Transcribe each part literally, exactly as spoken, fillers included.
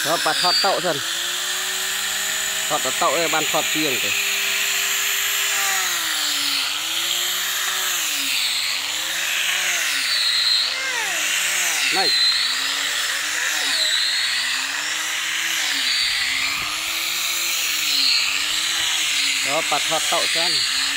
đó bà thoát tậu dần thoát tậu ấy ban thoát chiêng rồi này đó bà thoát tậu dần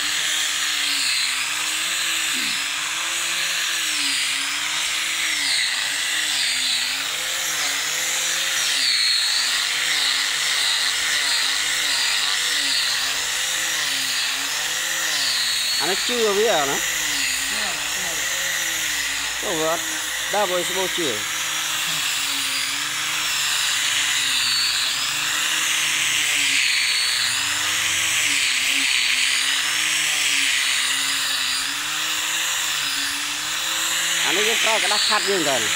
nó chưa biết à nó có vợ đa bồi số chưa anh ấy cái cái đắt khát dương rồi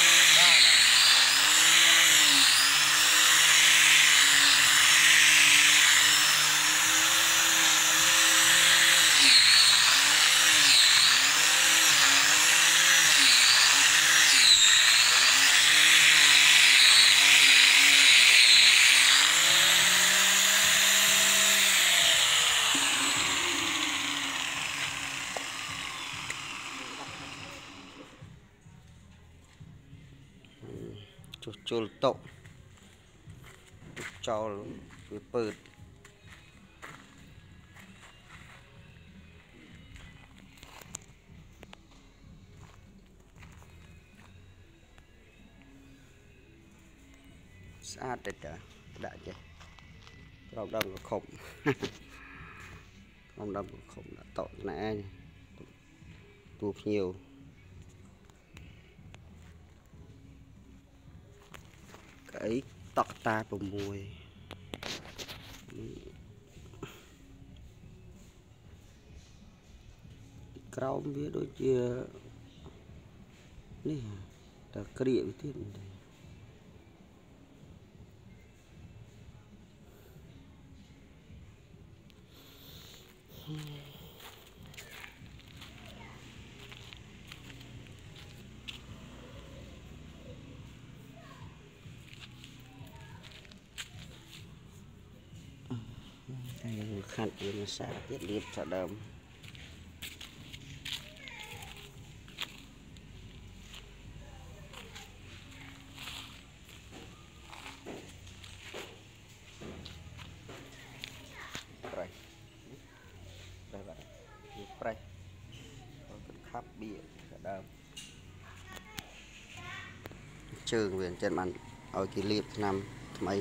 chul tậu cho cái bớt sát được đã chứ lòng đâm của khổng lòng đâm của khổng đã tậu này tuột nhiều cái tọt ta vào mùi cao biết đôi chia nè ta kria với tiền khăn nó xả tiết liệp cho đầm rồi đây vậy đây khắp biển cho đầm trường viện trên bàn ở kỳ liệp năm mấy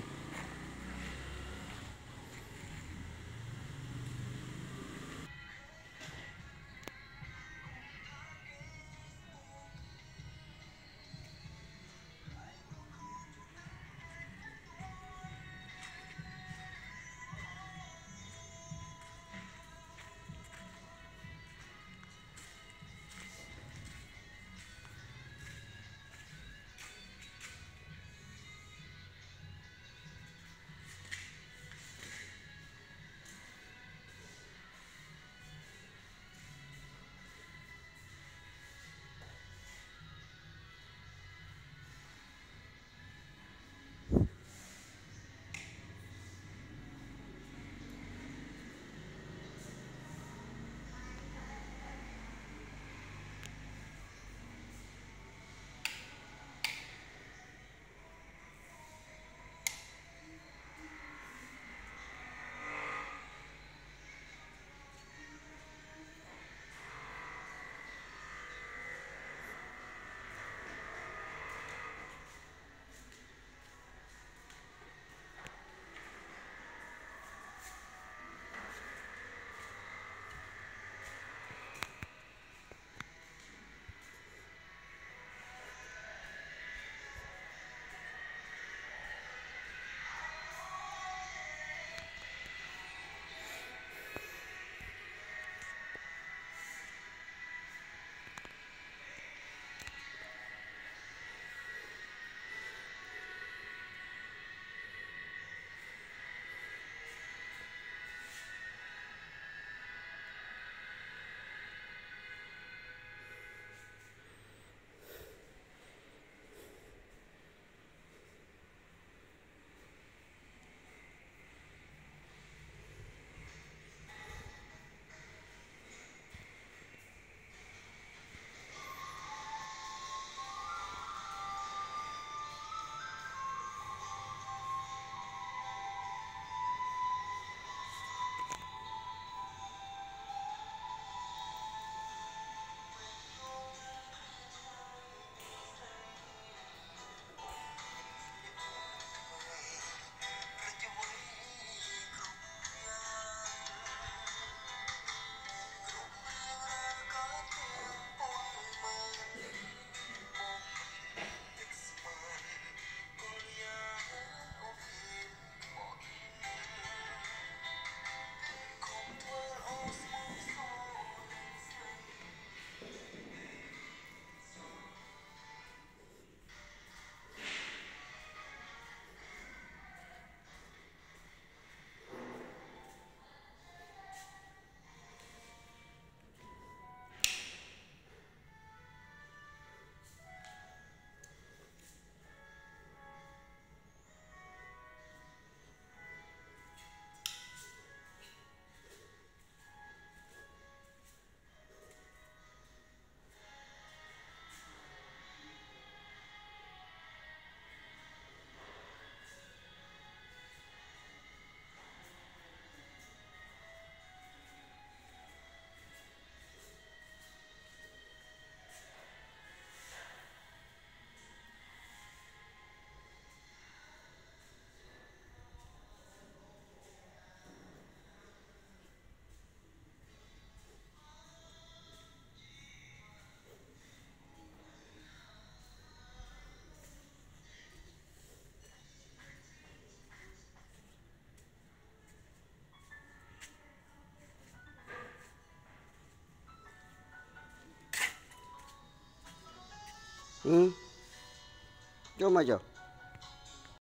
Ừ. Cho mà chờ.